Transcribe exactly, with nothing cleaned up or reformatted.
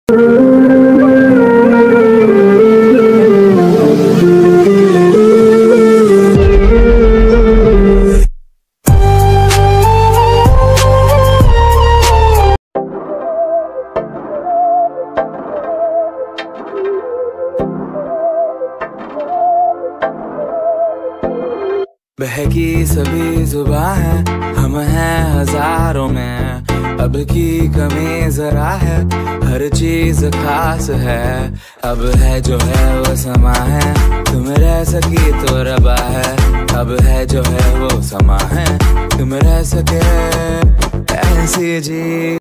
बहकी सभी जुबां है, हम हैं हजारों में। अब की कमी जरा है, हर चीज खास है। अब है जो है वो समा है, तुम रह सकी तो रबा है। अब है जो है वो समा है, तुम रह सके ऐसी जी।